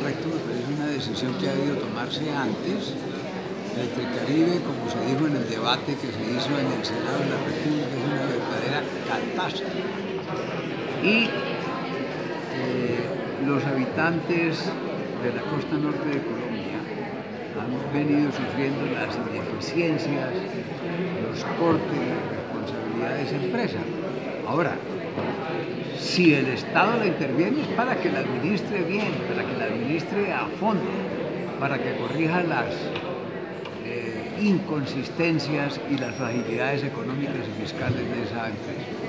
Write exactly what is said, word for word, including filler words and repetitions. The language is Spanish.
correcto, me parece una decisión que ha debido tomarse antes. Electricaribe, como se dijo en el debate que se hizo en el Senado de la República, es una verdadera catástrofe. Y eh, los habitantes de la costa norte de Colombia han venido sufriendo las ineficiencias, los cortes, las responsabilidades de empresa. Ahora, si el Estado le interviene es para que la administre bien, para que la administre a fondo, para que corrija las eh, inconsistencias y las fragilidades económicas y fiscales de esa empresa.